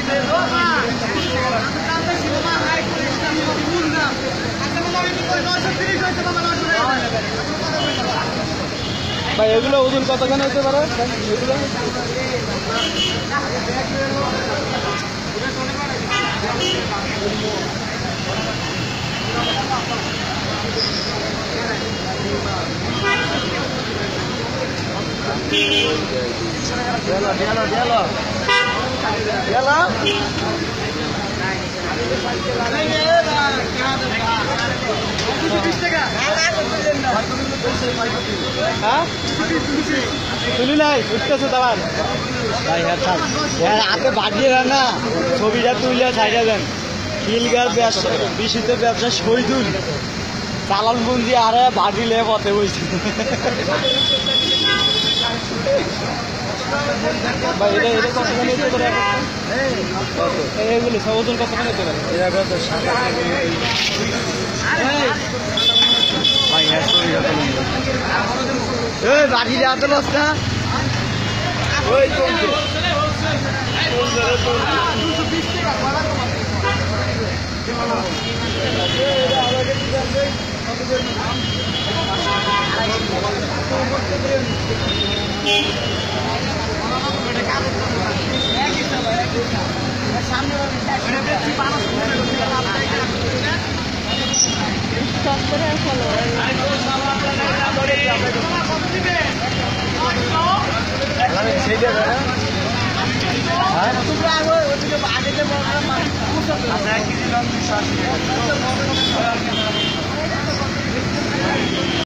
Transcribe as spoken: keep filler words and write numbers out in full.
ভাই এগুলো ওজন কতখানি হতে পারে এগুলো? Dialo, dialo, dialo. Dialo. হ্যাঁ শুনি নাই উঠতেছে দাবার ভাই হ্যাঁ থাক হ্যাঁ আপনি বাড়িয়ে দেন না ছবিটা তুলে ছাইড়া দেন খিলগার ব্যবসা বিশিত ব্যবসা শহীদুল চালানবন্দি আরে বাড়িলে পথে বইছে ভাই এটা এটা কতখানি হতে পারে এগুলো সব ওজন কতখানি হতে পারে? ভাই হ্যাঁ ছবিটা তুলুন এই বাড়িলে এত লস না ওই চলছে সেইটা